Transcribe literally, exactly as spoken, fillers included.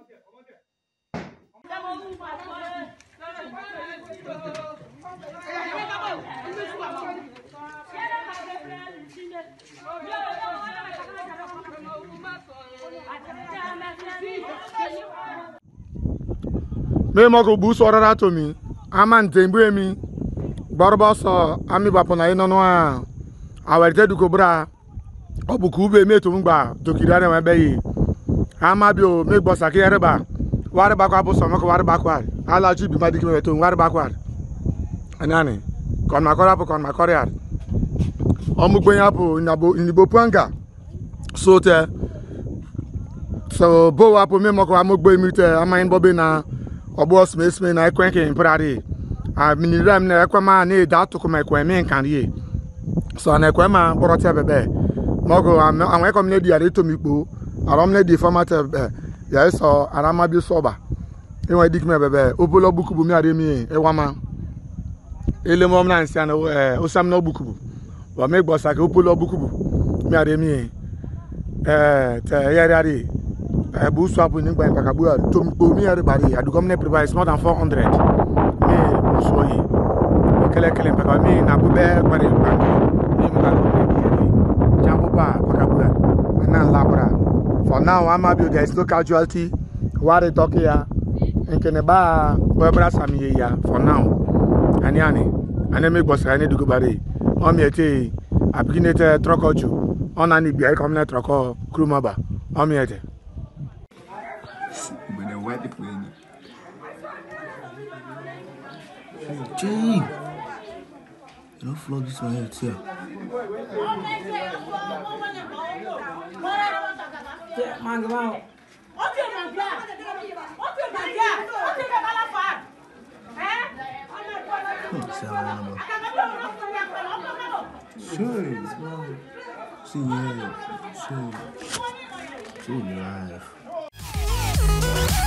Me moko bu so rara to mi amante mbu emi gborbo so ami bapo na ino no a awerte du kobra obuku be me to ngba dokira na be yi ama bi o me gbosa ke yereba ware ba kwa bu so moko ware ba kwa ala ji bi madiki me to ware ba kwa anani kon makora po kon makoria omugben apo nyabo nibo panga so te so bo apo me moko amugbe mi te amain bobe na obo smith me na ekwenke imprade a miniram na ekwema na da to ko ekweme nkan ye so na ekwema borote bebe mogo anwe kom na di are to mikpo arom na di format ya so arama bi soba enwe dik me bebe obolo bukubu mi are mi ewama ele mom na nsia na osam na bukubu wa me gbosa ke obolo bukubu mi are mi eh te yare are I boost swap in England, Pacabua, to me, everybody. I do come near provide more than four hundred. Me, Busoi, Kelekele, Pacami, Nabube, Bari, Jamboba, Pacabua, and now Labra. For now, I'm happy there is no casualty. What they talk here, and Keneba, Barbara Samia, for now. And Yani, and then make was I need to go bari. On me, I begin to truck out you. On any be I come net truck or crew maba. On me, when the white people in it. Gee, you don't flog this one here, too. Yeah, man, go out. Okay, man, yeah. Okay, man, yeah. Okay, man, sure, see, yeah, sure, sure, live.